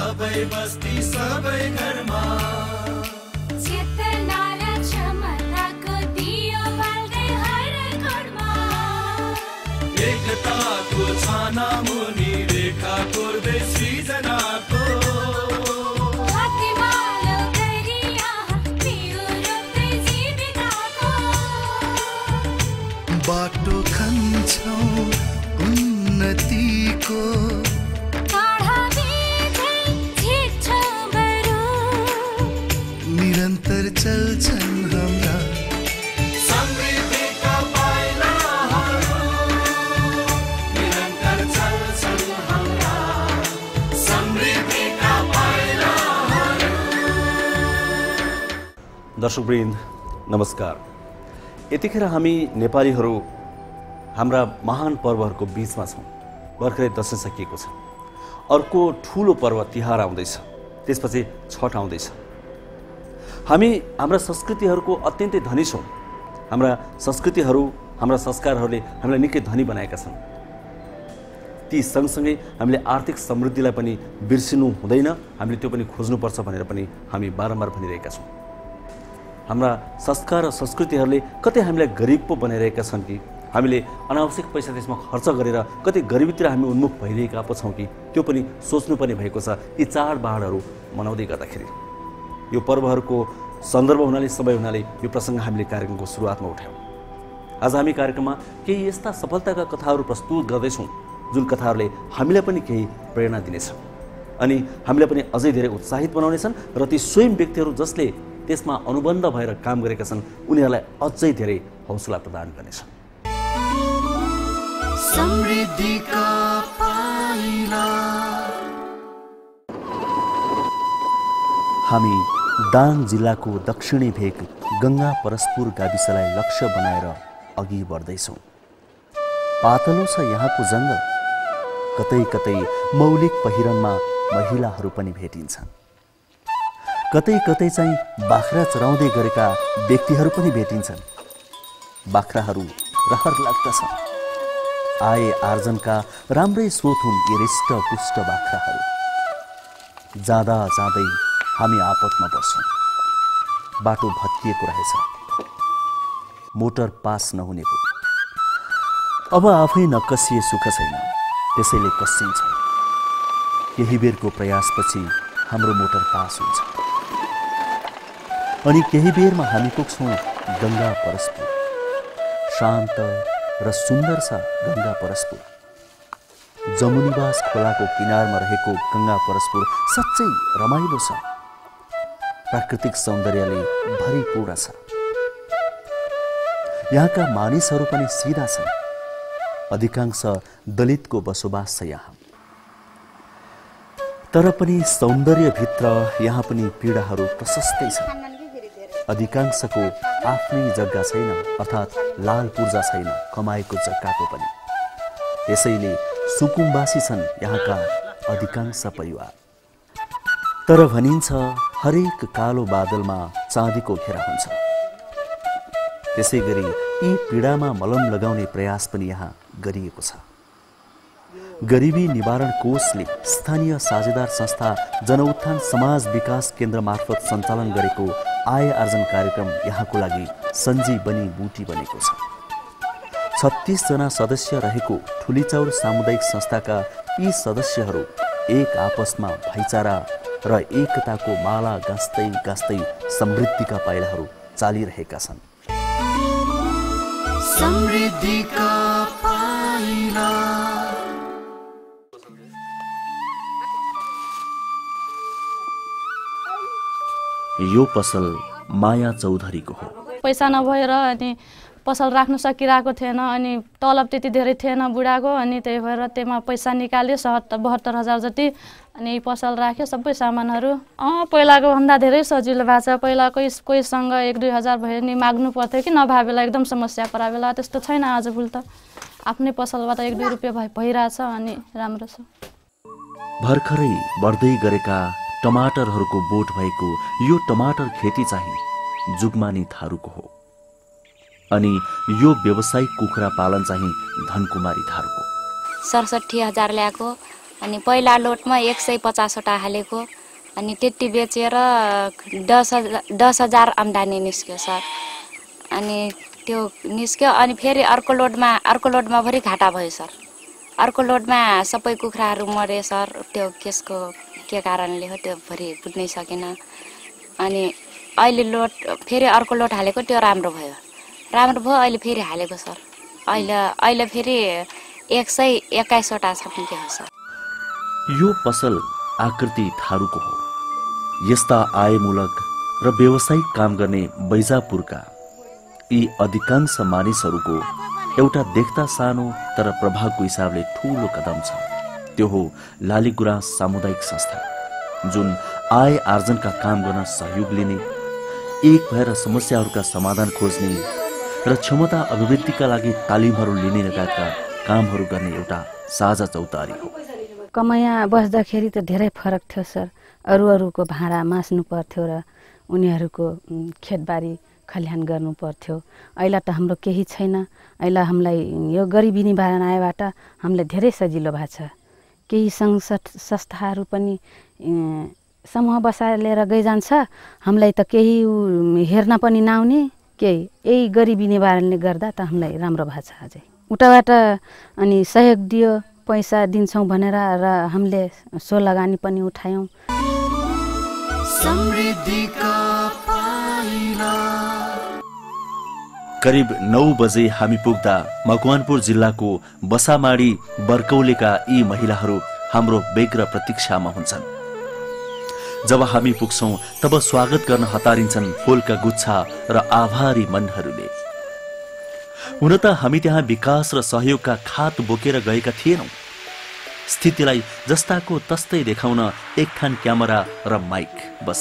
सबै बस्ती सबै घरमा चेतना र क्षमताको दियो बाल्दै हर घरमा एकताको छाना मुनि रेखा कोर्दै सृजनाको हातमालो गरी पिउ रोप्दै जीविकाको बाटो खन्छौँ उन्नतिको निरन्तर चल्छन् हाम्रा समृद्धिका पाइलाहरू निरन्तर चल्छन् हाम्रा समृद्धिका पाइलाहरू। दर्शकवृन्द नमस्कार। यतिखेर हामी नेपालीहरू हाम्रा महान पर्वहरूको बीचमा छौँ। भर्खरै दशैँ सकिएको छ, अर्को ठुलो पर्व तिहार आउँदैछ, त्यसपछि छठ आउँदैछ। हामी हाम्रा संस्कृतिहरूको अत्यन्तै धनी छौँ। हाम्रा संस्कृतिहरू, हाम्रा संस्कारहरूले हामीलाई निकै धनी बनाएका छन्। ती सँगसँगै हामीले आर्थिक समृद्धिलाई पनि बिर्सिनु हुँदैन, हामीले त्यो पनि खोज्नुपर्छ भनेर पनि हामी बारम्बार भनिरहेका छौँ। हाम्रा संस्कार र संस्कृतिहरूले कतै हामीलाई गरिब पो बनाइरहेका छन् कि हामीले अनावश्यक पैसा त्यसमा खर्च गरेर कतै गरिबीतिर हामी उन्मुख भइरहेका पो छौँ कि त्यो पनि सोच्नुपर्ने भएको छ। यी चाडबाडहरू मनाउँदै गर्दाखेरि यो पर्वहरूको सन्दर्भ हुनाले, समय हुनाले यो प्रसङ्ग हामीले कार्यक्रमको सुरुवातमा उठायौँ। आज हामी कार्यक्रममा केही यस्ता सफलताका कथाहरू प्रस्तुत गर्दैछौँ जुन कथाहरूले हामीलाई पनि केही प्रेरणा दिनेछ अनि हामीलाई पनि अझै धेरै उत्साहित बनाउनेछन् र ती स्वयं व्यक्तिहरू जसले त्यसमा अनुबन्ध भएर काम गरेका छन् उनीहरूलाई अझै धेरै हौसला प्रदान गर्नेछन्। समृद्धिका पाइला हामी दाङ जिल्लाको दक्षिणी भेग गङ्गा परस्पुर गाविसलाई लक्ष्य बनाएर अघि बढ्दैछौँ। पातलो छ यहाँको जङ्गल, कतै कतै मौलिक पहिरनमा महिलाहरू पनि भेटिन्छन्, कतै कतै चाहिँ बाख्रा चराउँदै गरेका व्यक्तिहरू पनि भेटिन्छन्। बाख्राहरू रहर लाग्दछन्, आय आर्जनका राम्रै स्रोत हुन् यी हृष्टपुष्ट बाख्राहरू। जाँदा जाँदै हामी आपतमा पर्छौँ। बाटो भत्किएको रहेछ, मोटर पास नहुने भयो। अब आफै नकसिए सुख छैन, त्यसैले कसिन्छ। केही बेरको प्रयासपछि हाम्रो मोटर पास हुन्छ अनि केही बेरमा हामी पुग्छौँ गङ्गा परस्पुर। शान्त र सुन्दर छ गङ्गा परस्पुर। जमुनीवास खोलाको किनारमा रहेको गङ्गा परस्पुर साँच्चै रमाइलो छ। प्राकृतिक सौन्दर्यले भरिपूर्ण छ। यहाँका मानिसहरू पनि सिधा छन्। अधिकांश दलितको बसोबास छ यहाँ। तर पनि सौन्दर्यभित्र यहाँ पनि पीडाहरू प्रशस्तै छन्। अधिकांशको आफ्नै जग्गा छैन, अर्थात् लाल पूर्जा छैन कमाएको जग्गाको पनि। त्यसैले सुकुम्बासी छन् यहाँका अधिकांश परिवार। तर भनिन्छ हरेक कालो बादलमा चाँदीको घेरा हुन्छ। त्यसै गरी यी पीडामा मलम लगाउने प्रयास पनि यहाँ गरिएको छ। गरिबी निवारण कोषले स्थानीय साझेदार संस्था जनउत्थान समाज विकास केन्द्र मार्फत सञ्चालन गरेको आय आर्जन कार्यक्रम यहाँको लागि सञ्जीवनी बुटी बनेको छ। 36 जना सदस्य रहेको ठुलीचौर सामुदायिक संस्थाका यी सदस्यहरू एक आपसमा भाइचारा र एकताको माला गाँस्दै गाँस्दै समृद्धिका पाइलाहरू चालिरहेका छन्। समृद्धिका पाइला यो पसल माया चौधरीको हो। पैसा नभएर अनि पसल राख्न सकिरहेको थिएन अनि तलब त्यति धेरै थिएन बुढाको, अनि त्यही भएर त्यसमा पैसा निकाल्यो 72,000 जति अनि पसल राख्यो सबै सामानहरू। पहिलाको भन्दा धेरै सजिलो भएको छ। पहिला कोहीसँग 1-2 हजार भयो नि माग्नु पर्थ्यो कि नभए बेला एकदम समस्या परा बेला, त्यस्तो छैन आजभोलि त। आफ्नै पसलबाट 1-2 रुपियाँ भइरहेछ अनि राम्रो छ। भर्खरै बढ्दै गरेका टमाटरहरूको बोट भएको यो टमाटर खेती चाहिँ जुगमानी थारूको हो अनि यो व्यावसायिक कुखुरा पालन चाहिँ धनकुमारी थारूको। 67,000 ल्याएको अनि पहिला लोटमा 150 वटा हालेको अनि त्यति बेचेर 10,000 आम्दानी निस्क्यो सर। अनि त्यो निस्क्यो अनि फेरि अर्को लोडमा भरि घाटा भयो सर। अर्को लोडमा सबै कुखुराहरू मरे सर। त्यो केसको के कारणले हो त्यो भरि बुझ्नै सकेन। अनि अहिले फेरि अर्को लोड हालेको त्यो राम्रो भयो अहिले फेरि हालेको सर। अहिले फेरि 121 वटा सकिन्थ्यो सर। यो पसल आकृति थारूको हो। यस्ता आयमूलक र व्यावसायिक काम गर्ने बैजापुरका यी अधिकांश मानिसहरूको एउटा देख्दा सानो तर प्रभावको हिसाबले ठूलो कदम छ। त्यो हो लालीगुराँस सामुदायिक संस्था, जुन आय आर्जनका काम गर्न सहयोग लिने, एक भएर समस्याहरूका समाधान खोज्ने र क्षमता अभिवृद्धिका लागि तालिमहरू लिने लगायतका कामहरू गर्ने एउटा साझा चौतारी हो। कमाइया बस्दाखेरि त धेरै फरक थियो सर। अरूको भाँडा मास्नु पर्थ्यो र उनीहरूको खेतबारी खलिहान गर्नु पर्थ्यो। अहिले त हाम्रो केही छैन। अहिले हामीलाई यो गरिबी निवारण आयोबाट हामीलाई धेरै सजिलो भएको छ। केही सङ्घ संस्थाहरू पनि समूह बसाएर लिएर गइजान्छ। हामीलाई त केही हेर्न पनि नआउने केही। यही गरिबी निवारणले गर्दा त हामीलाई राम्रो भएको छ। अझै उताबाट अनि सहयोग दियो, पैसा दिन्छौँ भनेर र हामीले सो लगानी पनि उठायौँ। करिब 9 बजे हामी पुग्दा मकवानपुर जिल्लाको बसामाडी बर्कौलेका यी महिलाहरू हाम्रो बेग्र प्रतीक्षामा हुन्छन्। जब हामी पुग्छौं तब स्वागत गर्न हतारिन्छन् फूलका गुच्छा र आभारी मनहरूले। हुन त हामी त्यहाँ विकास र सहयोगका खात बोकेर गएका थिएनौं। स्थितिलाई जस्ताको तस्तै देखाउन एक थान क्यामेरा र माइक बस।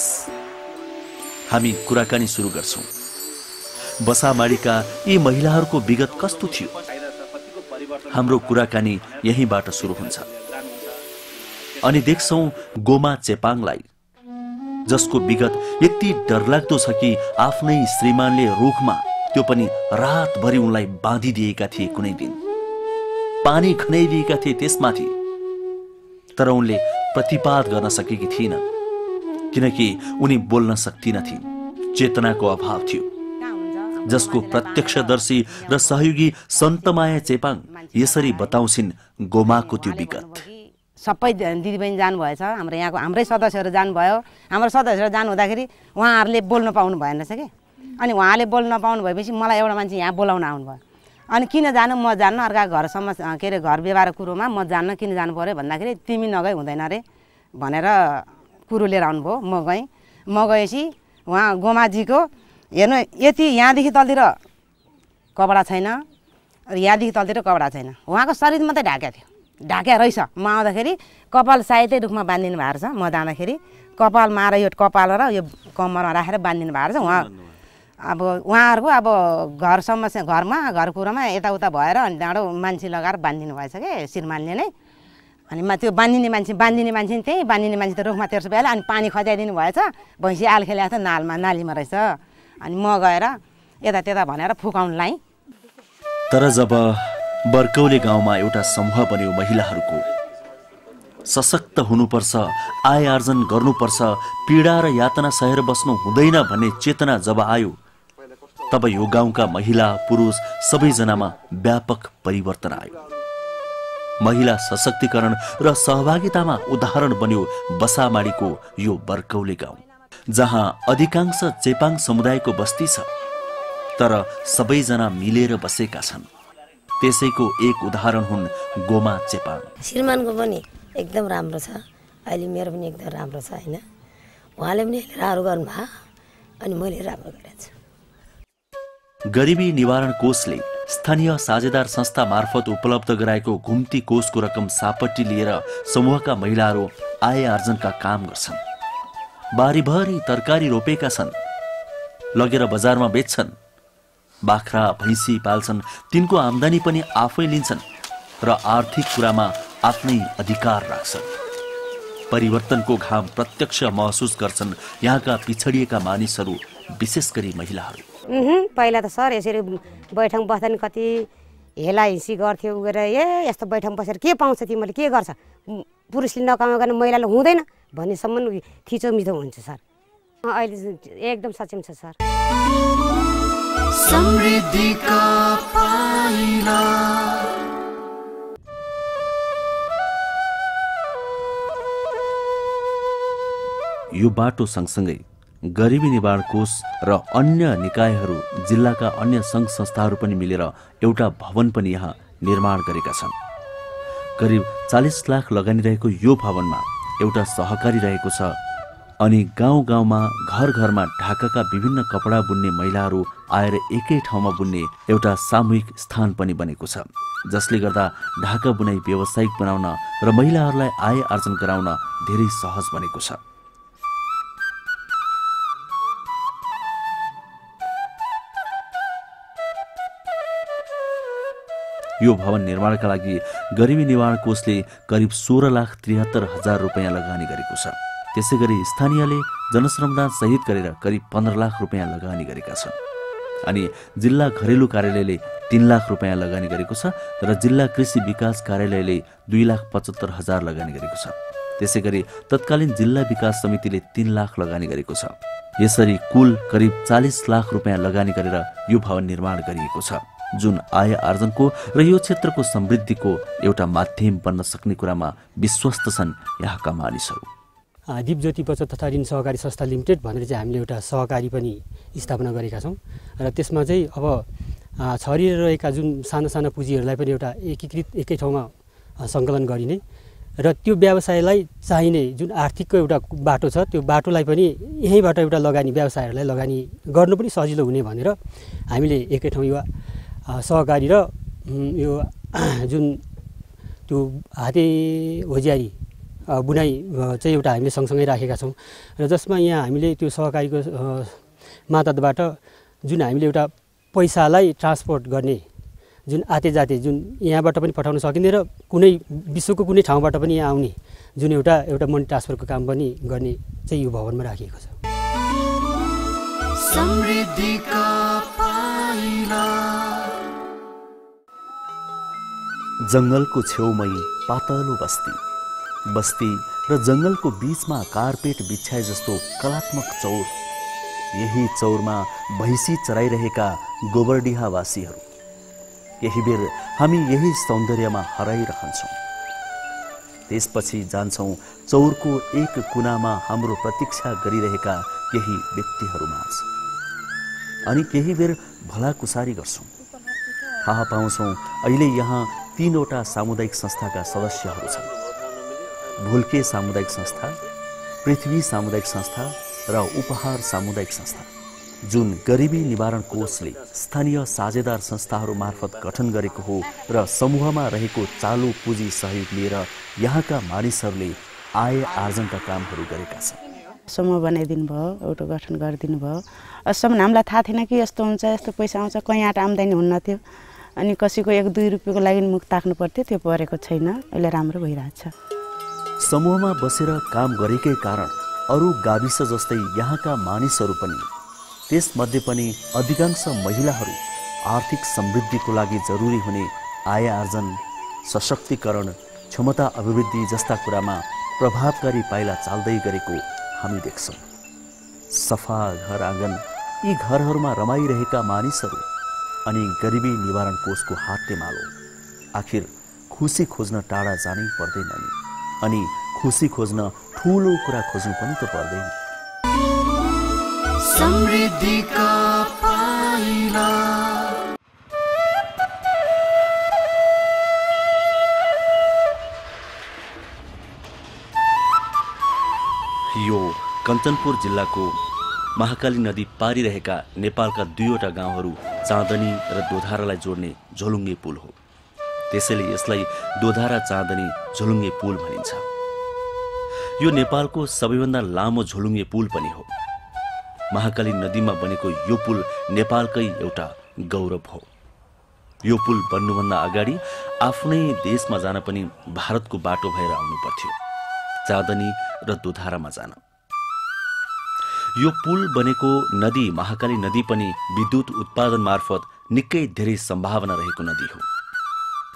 हामी कुराकानी सुरु गर्छौं। बसामाडीका यी महिलाहरूको विगत कस्तो थियो? हाम्रो कुराकानी यहीँबाट सुरु हुन्छ। अनि देख्छौं गोमा चेपाङलाई, जसको विगत यति डरलाग्दो छ कि आफ्नै श्रीमानले रुखमा, त्यो पनि रातभरि उनलाई बाँधिदिएका थिए। कुनै दिन पानी खनाइदिएका थिए त्यसमाथि। तर उनले प्रतिवाद गर्न सकेकी थिइन, किनकि उनी बोल्न सक्दिनथिन्। चेतनाको अभाव थियो, जसको प्रत्यक्षदर्शी र सहयोगी सन्तमाया चेपाङ यसरी बताउँछिन् गोमाको त्यो विगत। सबै दिदीबहिनी जानुभएछ, हाम्रै सदस्यहरू जानुभयो। हाम्रो सदस्यहरू जानु हुँदाखेरि उहाँहरूले बोल्न पाउनु भएन रहेछ कि। अनि उहाँले बोल्न नपाउनु भएपछि मलाई एउटा मान्छे यहाँ बोलाउन आउनुभयो। अनि किन जानु? म जान्न, अर्का घरसम्म के अरे घर व्यवहार कुरोमा म जान्न, किन जानु पर्यो भन्दाखेरि तिमी नगई हुँदैन अरे भनेर कुरो लिएर आउनुभयो। म गएँ। म गएपछि उहाँ गोमाजीको हेर्नु यति यहाँदेखि तलतिर कपडा छैन, यहाँदेखि तलतिर कपडा छैन। उहाँको शरीर मात्रै ढाकेको थियो, ढाक्या रहेछ। म आउँदाखेरि कपाल सायदै रुखमा बाँधिदिनु भएको छ। म जाँदाखेरि कपालमा र यो कपाल र यो कम्मरमा राखेर बाँधिदिनु भएको छ। उहाँहरूको अब घरमा घर कुरोमा यताउता भएर अनि त्यहाँबाट मान्छे लगाएर बाँधिदिनु भएछ कि श्रीमानले नै। अनि त्यो बाँधिने मान्छे त्यही बाँधिने मान्छे त रुखमा तेर्सो भइहाल्यो। अनि पानी खजाइदिनु भएछ। भैँसी आल खेलेको थियो नालीमा रहेछ। अनि म गएर यता त्यता भनेर फुकाउन लाएँ। तर जब बर्कौले गाउँमा एउटा समूह बन्यो महिलाहरूको, सशक्त हुनुपर्छ, आय आर्जन गर्नुपर्छ, पीडा र यातना सहेर बस्नु हुँदैन भन्ने चेतना जब आयो, तब यो गाउँका महिला पुरुष सबैजनामा व्यापक परिवर्तन आयो। महिला सशक्तिकरण र सहभागितामा उदाहरण बन्यो बसामाडीको यो बर्कौले गाउँ, जहाँ अधिकांश चेपाङ समुदायको बस्ती छ, तर सबैजना मिलेर बसेका छन्। त्यसैको एक उदाहरण हुन् गोमा चेपाङ। श्रीमानको पनि एकदम राम्रो छ, अहिले मेरो पनि एकदम राम्रो छ हैन। उहाँले पनि राम्रो गर्नुभयो अनि मैले राम्रो गरेको छु। गरिबी निवारण कोषले स्थानीय साझेदार संस्था मार्फत उपलब्ध गराएको घुम्ती कोषको रकम सापट्टी लिएर समूहका महिलाहरू आय आर्जनका काम गर्छन्। बारीभरि तरकारी रोपेका छन्, लगेर बजारमा बेच्छन्। बाख्रा भैँसी पाल्छन्, तिनको आम्दानी पनि आफै लिन्छन् र आर्थिक कुरामा आफ्नै अधिकार राख्छन्। परिवर्तनको घाम प्रत्यक्ष महसुस गर्छन् यहाँका पिछडिएका मानिसहरू, विशेष गरी महिलाहरू। पहिला त सर यसरी बैठक बस्दा नि कति हेला हिँसी गर्थ्यो उ गरेर यस्तो बैठकमा बसेर के पाउँछ तिमीले के गर्छ पुरुषले नकमाइ गर्ने महिलाले हुँदैन भन्नेसम्म थिचोमिचो हुन्छ सर अहिले एकदम सक्षम छ सर समृद्धिका पाइला यो बाटो सँगसँगै गरिबी निवारण कोष र अन्य निकायहरू जिल्लाका अन्य सङ्घ संस्थाहरू पनि मिलेर एउटा भवन पनि यहाँ निर्माण गरेका छन्। करिब 40 लाख लगानी रहेको यो भवनमा एउटा सहकारी रहेको छ अनि गाउँ गाउँमा घर घरमा ढाकाका विभिन्न कपडा बुन्ने महिलाहरू आएर एकै ठाउँमा बुन्ने एउटा सामूहिक स्थान पनि बनेको छ, जसले गर्दा ढाका बुनाई व्यावसायिक बनाउन र महिलाहरूलाई आय आर्जन गराउन धेरै सहज बनेको छ। यो भवन निर्माणका लागि गरिबी निवारण कोषले करिब 16,73,000 रुपियाँ लगानी गरेको छ। त्यसैगरी स्थानीयले जनश्रमदान सहित गरेर करिब 15 लाख रुपियाँ लगानी गरेका छन् अनि जिल्ला घरेलु कार्यालयले 3 लाख रुपियाँ लगानी गरेको छ र जिल्ला कृषि विकास कार्यालयले 2,75,000 लगानी गरेको छ। त्यसैगरी तत्कालीन जिल्ला विकास समितिले 3 लाख लगानी गरेको छ। यसरी कुल करिब 40 लाख रुपियाँ लगानी गरेर यो भवन निर्माण गरिएको छ, जुन आय आर्जनको र यो क्षेत्रको समृद्धिको एउटा माध्यम बन्न सक्ने कुरामा विश्वस्त छन् यहाँका मानिसहरू। दीपज्योति बचत तथा ऋण सहकारी संस्था लिमिटेड भनेर चाहिँ हामीले एउटा सहकारी पनि स्थापना गरेका छौँ र त्यसमा चाहिँ अब छरिरहेका जुन साना साना पुँजीहरूलाई पनि एउटा एकीकृत एकै ठाउँमा सङ्कलन गरिने र त्यो व्यवसायलाई चाहिने जुन आर्थिकको एउटा बाटो छ त्यो बाटोलाई पनि यहीँबाट एउटा लगानी व्यवसायहरूलाई लगानी गर्नु पनि सजिलो हुने भनेर हामीले एकै ठाउँ यो सहकारी र यो जुन त्यो हाते होजियारी बुनाई चाहिँ एउटा हामीले सँगसँगै राखेका छौँ र जसमा यहाँ हामीले त्यो सहकारीको मातहतबाट जुन हामीले एउटा पैसालाई ट्रान्सपोर्ट गर्ने जुन आते जाते जुन यहाँबाट पनि पठाउन सकिने र कुनै विश्वको कुनै ठाउँबाट पनि यहाँ आउने जुन एउटा मनी ट्रान्सफरको काम पनि गर्ने चाहिँ यो भवनमा राखिएको छ। समृद्धिका पाइला जङ्गलको छेउमै पातलो बस्ती, बस्ती र जङ्गलको बीचमा कार्पेट बिछाए जस्तो कलात्मक चौर। यही चौरमा भैँसी चराइरहेका गोबरडिहावासीहरू। केही बेर हामी यही सौन्दर्यमा हराइरहन्छौँ, त्यसपछि जान्छौँ चौरको एक कुनामा हाम्रो प्रतीक्षा गरिरहेका केही व्यक्तिहरूमाझ अनि केही बेर भलाकुसारी गर्छौँ। थाहा पाउँछौँ अहिले यहाँ 3वटा सामुदायिक संस्थाका सदस्यहरू छन्। भुल्के सामुदायिक संस्था, पृथ्वी सामुदायिक संस्था र उपहार सामुदायिक संस्था, जुन गरिबी निवारण कोषले स्थानीय साझेदार संस्थाहरू मार्फत गठन गरेको हो र समूहमा रहेको चालु पुँजी सहयोग लिएर यहाँका मानिसहरूले आय आर्जनका कामहरू गरेका छन्। समूह बनाइदिनु भयो, एउटा गठन गरिदिनु भयो। अहिलेसम्म हामीलाई थाहा थिएन कि यस्तो हुन्छ, यस्तो पैसा आउँछ, कहीँ आँट आम्दानी हुन्न थियो अनि कसैको 1-2 रुपियाँको लागि मुख ताक्नु पर्थ्यो, त्यो परेको छैन। अहिले राम्रो भइरहेछ। समूहमा बसेर काम गरेकै कारण अरू गाविस जस्तै यहाँका मानिसहरू पनि, त्यसमध्ये पनि अधिकांश महिलाहरू आर्थिक समृद्धिको लागि जरुरी हुने आय आर्जन, सशक्तिकरण, क्षमता अभिवृद्धि जस्ता कुरामा प्रभावकारी पाइला चाल्दै गरेको हामी देख्छौँ। सफा घर आँगन, यी घरहरूमा रमाइरहेका मानिसहरू अनि गरिबी निवारण कोषको हातेमालो। आखिर खुसी खोज्न टाढा जानै पर्दैन नि, अनि खुसी खोज्न ठुलो कुरा खोज्नु पनि त पर्दैन। समृद्धिका पाइला यो कञ्चनपुर जिल्लाको महाकाली नदी पारिरहेका नेपालका 2वटा गाउँहरू चाँदनी र दोधारालाई जोड्ने झोलुङ्गे पुल हो। त्यसैले यसलाई दोधारा चाँदनी झोलुङ्गे पुल भनिन्छ। यो नेपालको सबैभन्दा लामो झोलुङ्गे पुल पनि हो। महाकाली नदीमा बनेको यो पुल नेपालकै एउटा गौरव हो। यो पुल बन्नुभन्दा अगाडि आफ्नै देशमा जान पनि भारतको बाटो भएर आउनु पर्थ्यो, चाँदनी र दोधारामा जान। यो पुल बनेको नदी महाकाली नदी पनि विद्युत उत्पादन मार्फत निकै धेरै सम्भावना रहेको नदी हो।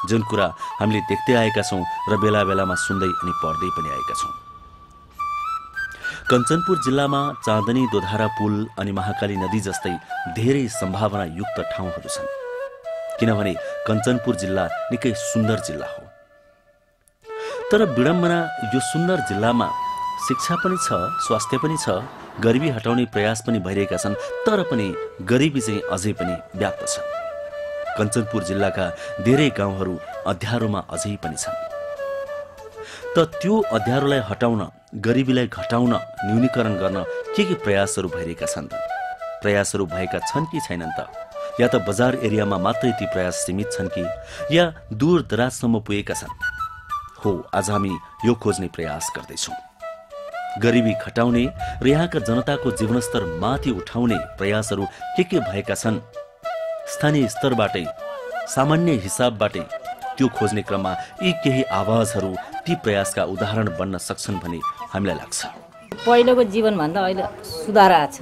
जुन कुरा हामीले देख्दै आएका छौं र बेला बेलामा सुन्दै अनि पढ्दै पनि आएका छौं। कञ्चनपुर जिल्लामा चाँदनी दोधारा पुल अनि महाकाली नदी जस्तै धेरै सम्भावना युक्त ठाउँहरू छन्, किनभने कञ्चनपुर जिल्ला निकै सुन्दर जिल्ला हो। तर विडम्बना यो सुन्दर जिल्लामा शिक्षा पनि छ, स्वास्थ्य पनि छ, गरिबी हटाउने प्रयास पनि भइरहेका छन्, तर पनि गरिबी चाहिँ अझै पनि व्याप्त छ। कञ्चनपुर जिल्लाका धेरै गाउँहरू अँध्यारोमा अझै पनि छन्। त त्यो अँध्यारोलाई हटाउन, गरिबीलाई घटाउन, न्यूनीकरण गर्न के प्रयासहरू भइरहेका छन् त? प्रयासहरू भएका छन् कि छैनन् त? या त बजार एरियामा मात्रै ती प्रयास सीमित छन् कि या दूर दराजसम्म पुगेका छन्? हो, आज हामी यो खोज्ने प्रयास गर्दैछौँ। गरिबी घटाउने र यहाँका जनताको जीवनस्तर माथि उठाउने प्रयासहरू के भएका छन्? स्थानीय स्तरबाटै, सामान्य हिसाबबाटै त्यो खोज्ने क्रममा यी केही आवाजहरू ती प्रयासका उदाहरण बन्न सक्छन् भन्ने हामीलाई लाग्छ। पहिलेको जीवनभन्दा अहिले सुधार आएको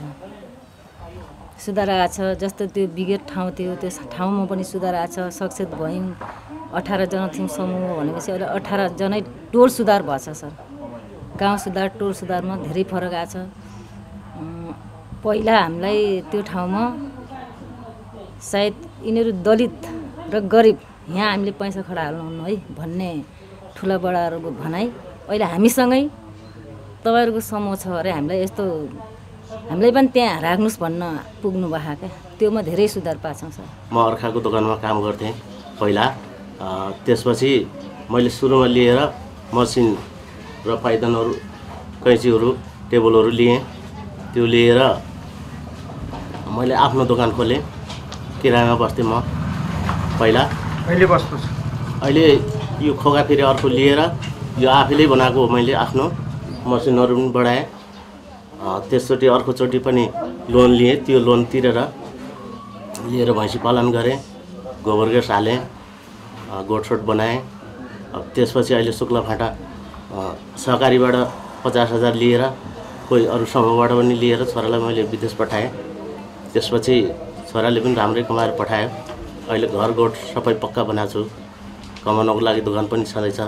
छ। जस्तो त्यो बिगेट ठाउँ थियो, त्यो ठाउँमा पनि सुधार आएको छ। सक्षम भयौँ, 18 जना थियौँ समूह भनेपछि अहिले 18 जनै टोल सुधार भएछ सर। गाउँ सुधार, टोल सुधारमा धेरै फरक आएको छ। पहिला हामीलाई त्यो ठाउँमा सायद यिनीहरू दलित र गरिब, यहाँ हामीले पैसा खडा हाल्नु है भन्ने ठुला बडाहरूको भनाइ अहिले हामीसँगै तपाईँहरूको समूह छ अरे, हामीलाई यस्तो, हामीलाई पनि त्यहाँ राख्नुहोस् भन्न पुग्नु भएको क्या। त्योमा धेरै सुधार पाछौँ सर। म अर्काको दोकानमा काम गर्थेँ पहिला, त्यसपछि मैले सुरुमा लिएर मसिन र पाइदानहरू, कैँचीहरू, टेबलहरू लिएँ। त्यो लिएर मैले आफ्नो दोकान खोलेँ। किरायमा बस्थेँ म पहिला। अहिले बस्नुहोस्? अहिले यो खोगा फेरि अर्को लिएर यो आफैले बनाएको मैले आफ्नो मसिनहरू पनि बढाएँ। त्यसचोटि अर्कोचोटि पनि लोन लिएँ। त्यो लोन लिएर भैँसी पालन गरेँ, गोबर ग्यास हालेँ, गोठसोट बनाएँ। त्यसपछि अहिले शुक्ला फाँटा सहकारीबाट 50,000 लिएर, कोही अरू समूहबाट पनि लिएर छोरालाई मैले विदेश पठाएँ। त्यसपछि छोराले पनि राम्रै कमाएर पठायो। अहिले घर गोठ सबै पक्का बनाएको छु। कमाउनको लागि दोकान पनि छँदैछ।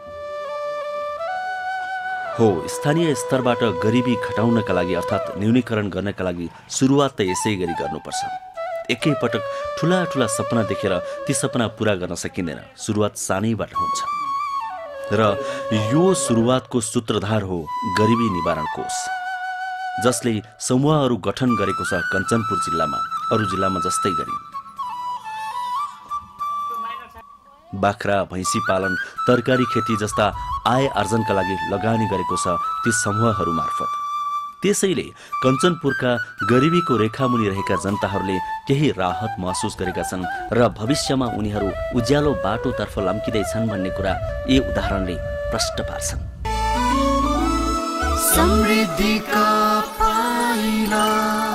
हो, स्थानीय स्तरबाट गरिबी घटाउनका लागि अर्थात् न्यूनीकरण गर्नका लागि सुरुवात त यसै गरी गर्नुपर्छ। एकैपटक ठुला ठुला सपना देखेर ती सपना पूरा गर्न सकिँदैन। सुरुवात सानैबाट हुन्छ र यो सुरुवातको सूत्रधार हो गरिबी निवारण कोष, जसले समूहहरू गठन गरेको छ कञ्चनपुर जिल्लामा, अरू जिल्लामा जस्तै गरी। बाख्रा, भैँसी पालन, तरकारी खेती जस्ता आय आर्जनका लागि लगानी गरेको छ ती समूहहरू मार्फत। त्यसैले कञ्चनपुरका गरिबीको रेखामुनि रहेका जनताहरूले केही राहत महसुस गरेका छन् र भविष्यमा उनीहरू उज्यालो बाटोतर्फ लम्किँदैछन् भन्ने कुरा यी उदाहरणले प्रष्ट पार्छन्। समृद्धिका पाइला।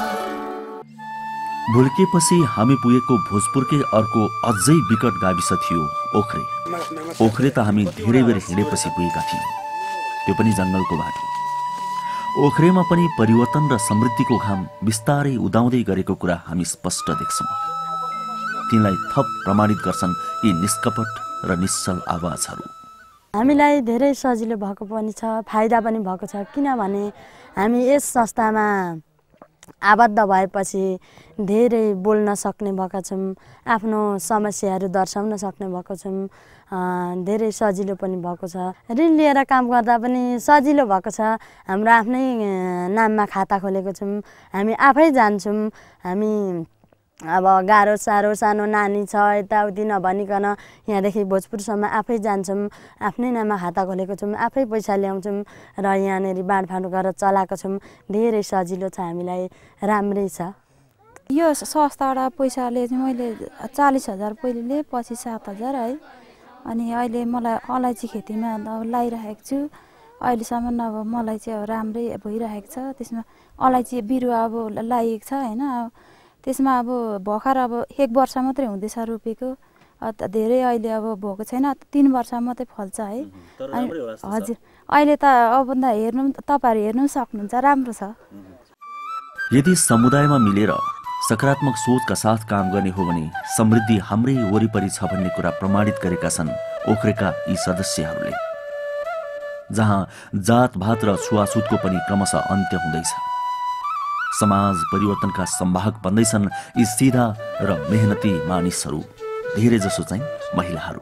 भुल्केपछि हामी पुगेको भोजपुरकै अर्को अझै विकट गाविस थियो ओखरे। ओखरे त हामी धेरै बेर हिँडेपछि पुगेका थियौँ, त्यो पनि जङ्गलको बाटो। ओखरेमा पनि परिवर्तन र समृद्धिको घाम बिस्तारै उदाउँदै गरेको कुरा हामी स्पष्ट देख्छौँ। तिनलाई थप प्रमाणित गर्छन् यी निष्कपट र निश्चल आवाजहरू। हामीलाई धेरै सजिलो भएको पनि छ, फाइदा पनि भएको छ। किनभने हामी यस संस्थामा आबद्ध भएपछि धेरै बोल्न सक्ने भएका छौँ, आफ्नो समस्याहरू दर्शाउन सक्ने भएको छौँ। धेरै सजिलो पनि भएको छ। ऋण लिएर काम गर्दा पनि सजिलो भएको छ। हाम्रो आफ्नै नाममा खाता खोलेको छौँ, हामी आफै जान्छौँ। हामी अब गाह्रो साह्रो सानो नानी छ यताउति नभनिकन यहाँदेखि भोजपुरसम्म आफै जान्छौँ, आफ्नै नाममा खाता खोलेको छौँ, आफै पैसा ल्याउँछौँ र यहाँनिर बाँडफाँड गरेर चलाएको छौँ। धेरै सजिलो छ, हामीलाई राम्रै छ। यो संस्थाबाट पैसाले चाहिँ मैले 40,000 पहिले लिएँ, पछि 7,000 है। अनि अहिले मलाई अलैँची खेतीमा अब लगाइरहेको छु। अहिलेसम्म अब मलाई चाहिँ अब राम्रै भइरहेको छ। त्यसमा अलैँची बिरुवा अब लगाइएको छ होइन। त्यसमा अब भर्खर अब 1 वर्ष मात्रै हुँदैछ रोपेको, धेरै अहिले अब भएको छैन। 3 वर्ष मात्रै फल्छ है। हजुर, अहिले त अबभन्दा हेर्नु, तपाईँहरू हेर्नु सक्नुहुन्छ, राम्रो छ। यदि समुदायमा मिलेर सकारात्मक सोचका साथ काम गर्ने हो भने समृद्धि हाम्रै वरिपरि छ भन्ने कुरा प्रमाणित गरेका छन् ओखरेका यी सदस्यहरूले। जहाँ जातभात र छुवाछुतको पनि क्रमशः अन्त्य हुँदैछ। समाज परिवर्तनका संवाहक बन्दैछन् यी सिधा र मेहनती मानिसहरू, धेरै जसो चाहिँ महिलाहरू।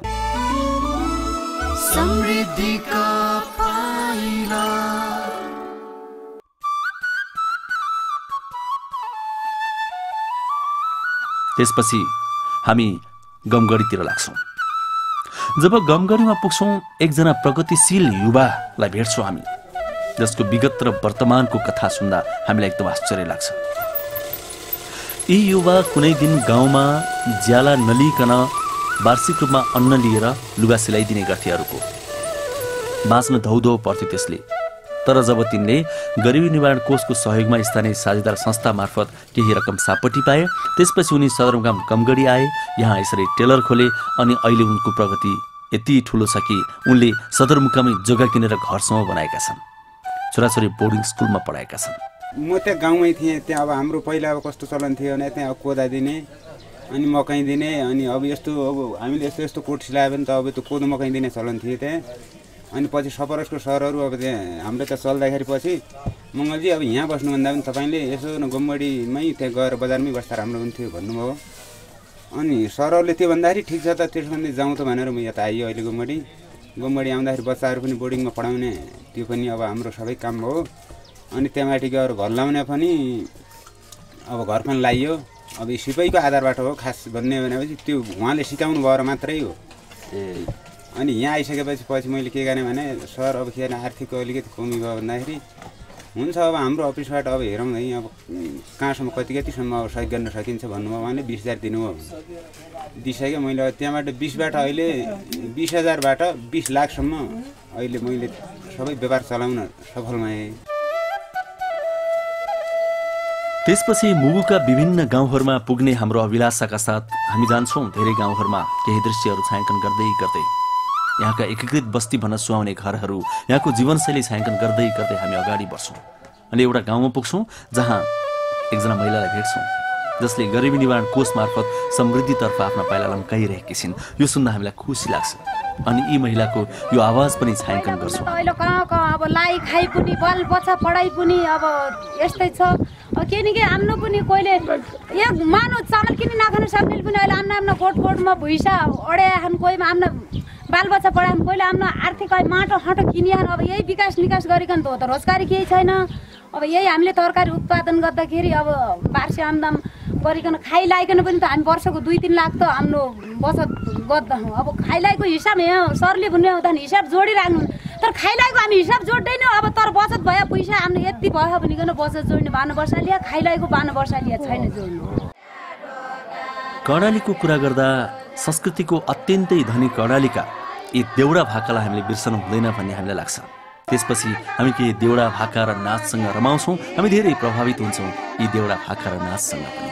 समृद्धिका पाइला। त्यसपछि हामी गमगढीतिर लाग्छौँ। जब गमगढीमा पुग्छौँ एकजना प्रगतिशील युवालाई भेट्छौँ हामी, जसको विगत र वर्तमानको कथा सुन्दा हामीलाई एकदम आश्चर्य लाग्छ। यी युवा कुनै दिन गाउँमा ज्याला नलिकन वार्षिक रूपमा अन्न लिएर लुगा सिलाइदिने गर्थे अरूको। बाँच्न धौधौ पर्थ्यो त्यसले। तर जब तिनले गरिबी निवारण कोषको सहयोगमा स्थानीय साझेदार संस्था मार्फत केही रकम सापटी पाए, त्यसपछि उनी सदरमुकाम गमगढी आए, यहाँ यसरी टेलर खोले अनि अहिले उनको प्रगति यति ठुलो छ कि उनले सदरमुकामै जग्गा किनेर घरसम्म बनाएका छन्। छोराछोरी बोर्डिङ स्कुलमा पढाएका छन्। म त्यहाँ गाउँमै थिएँ। त्यहाँ अब हाम्रो पहिला अब कस्तो चलन थियो भने त्यहाँ कोदा दिने अनि मकै दिने, अनि अब यस्तो अब हामीले यस्तो यस्तो कोट सिलायो भने त अब त्यो कोदो मकै दिने चलन थियो त्यहाँ। अनि पछि सपरसको सरहरू अब त्यहाँ हाम्रो त चल्दाखेरि पछि मङ्गलजी अब यहाँ बस्नुभन्दा पनि तपाईँले यसो गमगढीमै त्यहाँ गएर बजारमै बस्दा राम्रो हुन्थ्यो भन्नुभयो। अनि सरहरूले त्यो भन्दाखेरि ठिक छ त त्यसो भने जाउँ त भनेर म यता आइयो अहिले गमगढी आउँदाखेरि बच्चाहरू पनि बोर्डिङमा पढाउने त्यो पनि अब हाम्रो सबै काम हो। अनि त्यहाँमाथि गएर घर लाउने पनि अब घर पनि लाइयो। अब सिपाहीको आधारबाट हो खास भन्ने भनेपछि त्यो उहाँले सिकाउनु भएर मात्रै हो। अनि यहाँ आइसकेपछि मैले के गरेँ भने सर अब के आर्थिक अलिकति कमी भयो भन्दाखेरि हुन्छ अब हाम्रो अफिसबाट अब हेरौँ है अब कहाँसम्म कतिसम्म अब सहयोग गर्न सकिन्छ भन्नुभयो। उहाँले 20,000 दिनुभयो। दिइसक्यो मैले त्यहाँबाट 20बाट अहिले 20,000बाट 20 लाखसम्म अहिले मैले सबै व्यापार चलाउन सफल भएँ। त्यसपछि मुगुका विभिन्न गाउँहरूमा पुग्ने हाम्रो अभिलाषाका साथ हामी जान्छौँ धेरै गाउँहरूमा केही दृश्यहरू छायाङ्कन गर्दै गर्दै। यहाँका एकीकृत बस्ती भन्न सुहाउने घरहरू, यहाँको जीवनशैली छायाङ्कन गर्दै गर्दै हामी अगाडि बढ्छौँ। अनि एउटा गाउँमा पुग्छौँ जहाँ एकजना महिलालाई भेट्छौँ जसले गरिबी निवारण कोष मार्फत समृद्धितर्फ आफ्ना पाइला लम्काइरहेकी छिन्। यो सुन्दा हामीलाई खुसी लाग्छ। अनि यी महिलाको यो आवाज पनि छायाङ्कन गर्छौँ। अहिले कहाँ अब लाई खाइ पनि बाल बच्चा पढाइ पनि अब यस्तै छ। किनकि आफ्नो पनि कोहीले एक मानो चामल किनि नखान सक्ने पनि अहिले आफ्नो गोठमा भुइसा अड्याएछन्, कोहीमा आफ्नो बालबच्चा पढाएछन्, कोहीले आफ्नो आर्थिक माटो खाँटो किनिएछन्। अब यही विकास निकास गरिकन त हो त, रोजगारी केही छैन। अब यही हामीले तरकारी उत्पादन गर्दाखेरि अब वार्षिक आमदाम गरिकन खाइलाइकन पनि त हामी वर्षको 2-3 लाख त हाम्रो बचत गर्छौँ। अब खाइलाइको हिसाब यहाँ सरले भन्ने हुँदा हिसाब जोडिराख्नु, तर खाइलाइको हामी हिसाब जोड्दैनौँ। अब तर बचत भयो पैसा हाम्रो यति भयो भनिकन बचत जोड्ने 12 वर्ष लिया, खाइलाइको 12 वर्ष लिया छैन जोड्नु। कर्णालीको कुरा गर्दा संस्कृतिको अत्यन्तै धनी कर्णालीका यी देउडा भाकालाई हामीले बिर्सनु हुँदैन भन्ने हामीलाई लाग्छ। त्यसपछि हामी केही देउडा भाका र नाचसँग रमाउँछौँ। हामी धेरै प्रभावित हुन्छौँ यी देउडा भाका र नाचसँग पनि।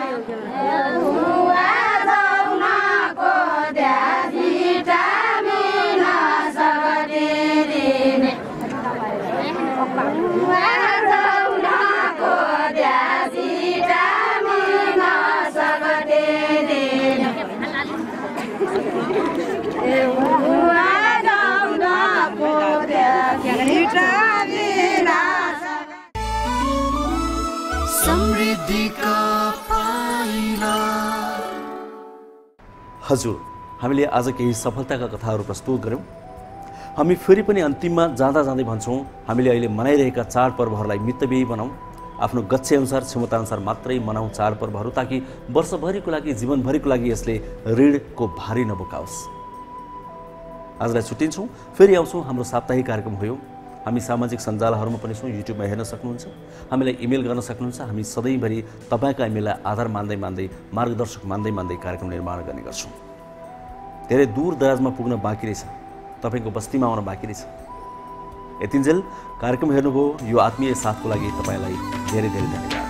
हजुर, हामीले आज केही सफलताका कथाहरू प्रस्तुत गऱ्यौँ। हामी फेरि पनि अन्तिममा जाँदा जाँदै भन्छौँ हामीले अहिले मनाइरहेका चाडपर्वहरूलाई मितव्ययी बनाऊँ। आफ्नो गच्छेअनुसार क्षमताअनुसार मात्रै मनाऊँ चाडपर्वहरू, ताकि वर्षभरिको लागि जीवनभरिको लागि यसले ऋणको भारी नबोकाओस्। आजलाई छुट्टिन्छौँ, फेरि आउँछौँ। हाम्रो साप्ताहिक कार्यक्रम हो। हामी सामाजिक सञ्जालहरूमा पनि छौँ, युट्युबमा हेर्न सक्नुहुन्छ, हामीलाई इमेल गर्न सक्नुहुन्छ। हामी सधैँभरि तपाईँका इमेललाई आधार मान्दै मार्गदर्शक मान्दै कार्यक्रम निर्माण गर्ने गर्छौँ। धेरै दूर दराजमा पुग्न बाँकी रहेछ, तपाईँको बस्तीमा आउन बाँकी रहेछ। यतिन्जेल कार्यक्रम हेर्नुभयो, यो आत्मीय साथको लागि तपाईँलाई धेरै धेरै धन्यवाद।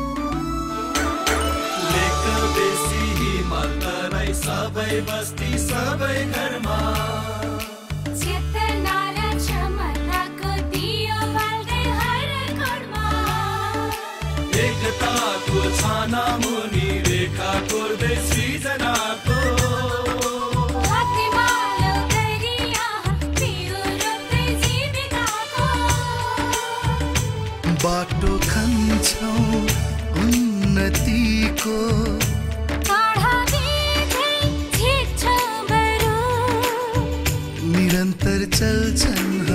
सबै बस्ती सबै घरमा चेतना र क्षमताको दियो बाल्दै हर घरमा एकता को छाना मुनि रेखा कोर्दै सृजनाको बाटो खन्छौँ उन्नतिको निरन्तर चल्छन्